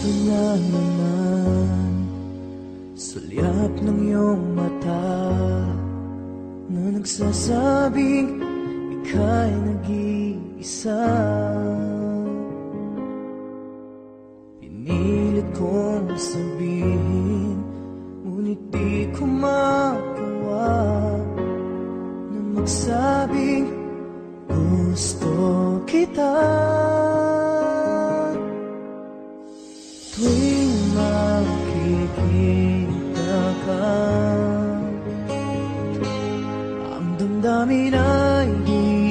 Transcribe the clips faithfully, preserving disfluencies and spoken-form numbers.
Ito na naman, sulyap ng iyong mata na nagsasabing ika'y nag-iisa. Pinilit kong sabihin, ngunit di ko magawa na magsabing gusto kita. Tuwing makikita ka, ang damdamin ay di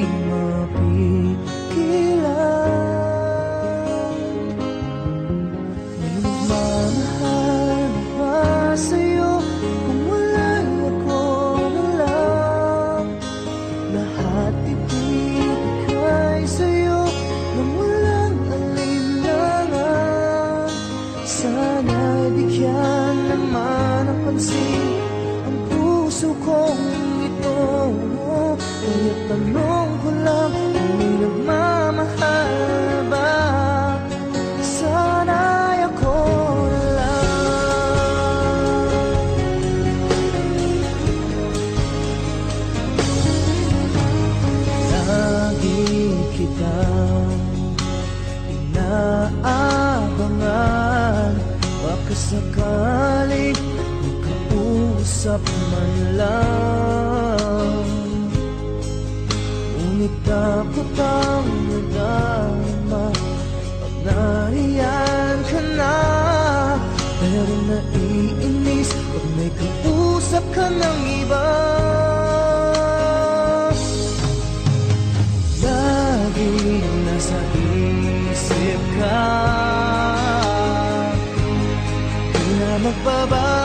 mapigilan. May nagmamahal ba sa'yo kung wala'y ako na lang? Lahat ibigay sa'yo nang walang alinlangan. Sana'y bigyan naman ng pansin ang puso kong ito. Kaya tanong ko lang kung may nagmamahal ba? Sana'y ako na lang. Lagi kitang inaabangan, baka sakaling magkausap man lang. Ngunit takot ang nadama pag nariyan ka na. Pero naiinis pag may kausap ka ng iba. Lagi nasa isip ka, di na magbabago.